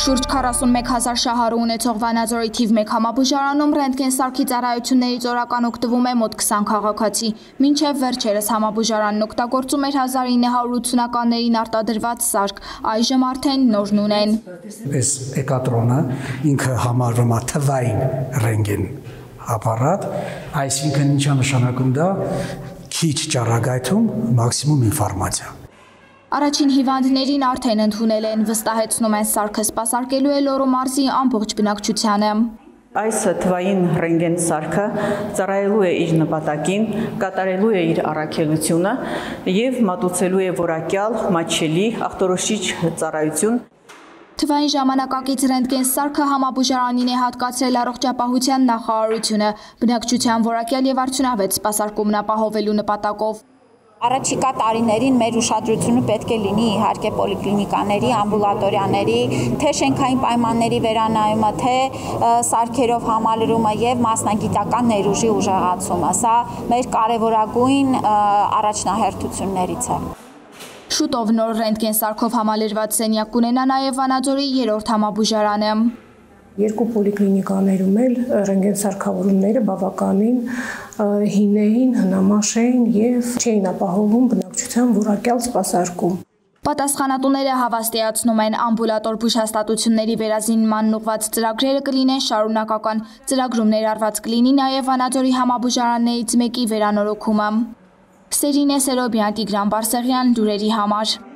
Շուրջ 41,000 շահառու ունեցող Վանաձորի թիվ 1 համաբուժարանում ռենտգեն սարքի ծառայություններից օրական օգտվում է մոտ 20 քաղաքացի, մինչև վերջերս համաբուժարանն օգտագործում էր 1980-ականներին արտադրված սարք, այժմ արդեն նորն ունեն։ Այս էկատրոնը ինքը համարվում է թվային ռենտգեն ապարատ, այսինքն ինչա նշանակում դա քիչ ճառագայթում մաքսիմում ինֆորմացիա։ Առաջին հիվանդներին արդեն ընդունել են, վստահեցնում են սարքը սպասարկելու է Լոռու մարզի ամբողջ բնակչությանը։ Այս թվային ռենտգեն սարքը ծառայելու է իր նպատակին, կատարելու է իր առաքելությունը եւ մատուցելու է որակյալ, մատչելի, ախտորոշիչ ծառայություն։ Թվային ժամանակակից ռենտգեն սարքը համաբուժարանին է հատկացրել առողջապահության նախարարությունը, բնակչության որակյալ եւ արդյունավետ սպասարկումն ապահովելու նպատակով։ Առաջիկա տարիներին մեր ուշադրությունը պետք է լինի իհարկե պոլիկլինիկաների, ամբուլատորիաների, թե շենքային պայմանների վերանայումը, թե սարքերով համալրումը եւ մասնագիտական ներուժի ուժեղացումը։ Սա մեր կարևորագույն առաջնահերթություններից է։ Շուտով նոր ռենտգեն սարքով համալրված սենյակ կունենա նաև Վանաձորի 3-րդ համաբուժարանը։ Երկու պոլիկլինիկաներում էլ ռենտգեն սարքավորումները բավականին հին էին, հնամաշ էին եւ չէին ապահովում բնակչության որակյալ սպասարկում։ Պատասխանատուները հավաստիացնում են ամբուլատոր բուժհաստատությունների վերազինմանն ուղղված ծրագրերը կլինեն շարունակական, ծրագրում ներառված կլինի նաև Վանաձորի համաբուժարաններից մեկի վերանորոգումը։ Սերինե Սերոբյան, Տիգրան Բարսեղյան, լուրերի համար։